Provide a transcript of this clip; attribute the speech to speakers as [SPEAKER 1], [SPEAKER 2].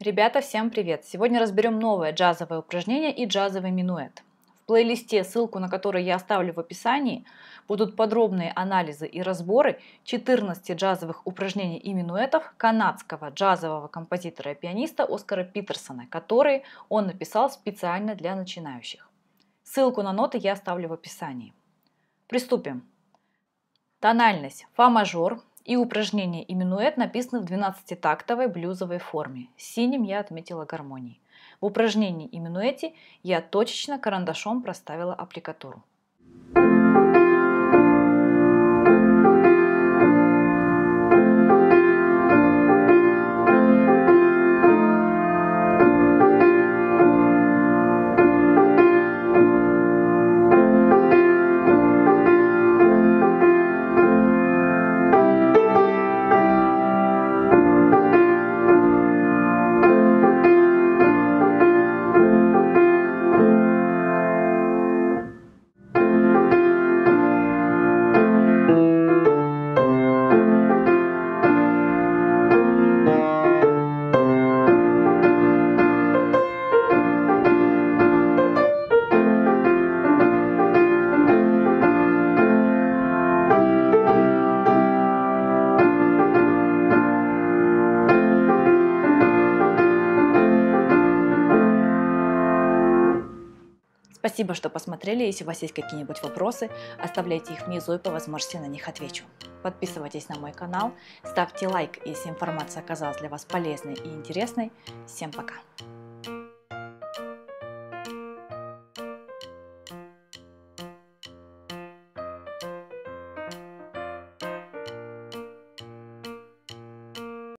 [SPEAKER 1] Ребята, всем привет! Сегодня разберем новое джазовое упражнение и джазовый минуэт. В плейлисте, ссылку на который я оставлю в описании, будут подробные анализы и разборы 14 джазовых упражнений и минуэтов канадского джазового композитора и пианиста Оскара Питерсона, которые он написал специально для начинающих. Ссылку на ноты я оставлю в описании. Приступим. Тональность фа мажор и упражнение и минуэт написаны в 12-тактовой блюзовой форме. Синим я отметила гармонии. В упражнении и минуэте я точечно карандашом проставила аппликатуру. Спасибо, что посмотрели. Если у вас есть какие-нибудь вопросы, оставляйте их внизу и по возможности на них отвечу. Подписывайтесь на мой канал, ставьте лайк, если информация оказалась для вас полезной и интересной. Всем пока!